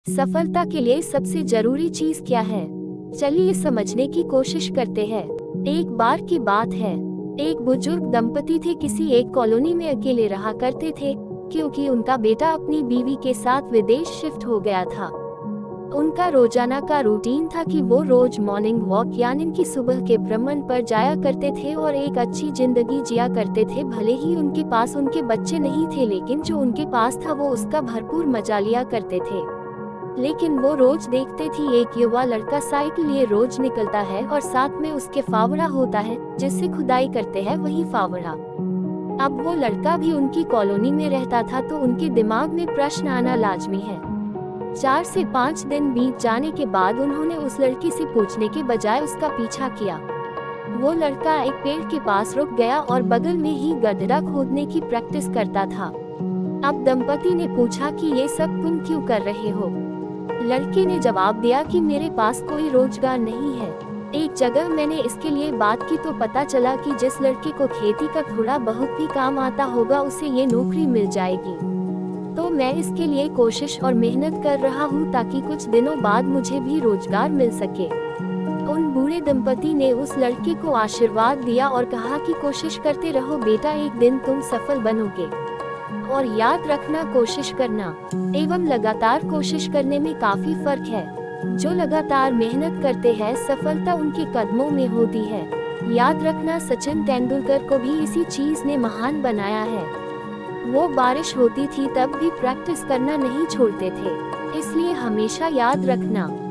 सफलता के लिए सबसे जरूरी चीज क्या है? चलिए समझने की कोशिश करते हैं। एक बार की बात है, एक बुजुर्ग दंपति थे, किसी एक कॉलोनी में अकेले रहा करते थे क्योंकि उनका बेटा अपनी बीवी के साथ विदेश शिफ्ट हो गया था। उनका रोजाना का रूटीन था कि वो रोज मॉर्निंग वॉक यानी कि सुबह के भ्रमण पर जाया करते थे और एक अच्छी जिंदगी जिया करते थे। भले ही उनके पास उनके बच्चे नहीं थे, लेकिन जो उनके पास था वो उसका भरपूर मजा लिया करते थे। लेकिन वो रोज देखते थी एक युवा लड़का साइकिल लिए रोज निकलता है और साथ में उसके फावड़ा होता है जिससे खुदाई करते हैं वही फावड़ा। अब वो लड़का भी उनकी कॉलोनी में रहता था तो उनके दिमाग में प्रश्न आना लाजमी है। 4 से 5 दिन बीत जाने के बाद उन्होंने उस लड़की से पूछने के बजाय उसका पीछा किया। वो लड़का एक पेड़ के पास रुक गया और बगल में ही गड्ढा खोदने की प्रैक्टिस करता था। अब दंपति ने पूछा कि ये सब तुम क्यों कर रहे हो? लड़के ने जवाब दिया कि मेरे पास कोई रोजगार नहीं है। एक जगह मैंने इसके लिए बात की तो पता चला कि जिस लड़के को खेती का थोड़ा बहुत भी काम आता होगा उसे ये नौकरी मिल जाएगी। तो मैं इसके लिए कोशिश और मेहनत कर रहा हूँ ताकि कुछ दिनों बाद मुझे भी रोजगार मिल सके। उन बूढ़े दंपति ने उस लड़के को आशीर्वाद दिया और कहा कि कोशिश करते रहो बेटा, एक दिन तुम सफल बनोगे। और याद रखना, कोशिश करना एवं लगातार कोशिश करने में काफी फर्क है। जो लगातार मेहनत करते हैं सफलता उनके कदमों में होती है। याद रखना, सचिन तेंदुलकर को भी इसी चीज ने महान बनाया है। वो बारिश होती थी तब भी प्रैक्टिस करना नहीं छोड़ते थे, इसलिए हमेशा याद रखना।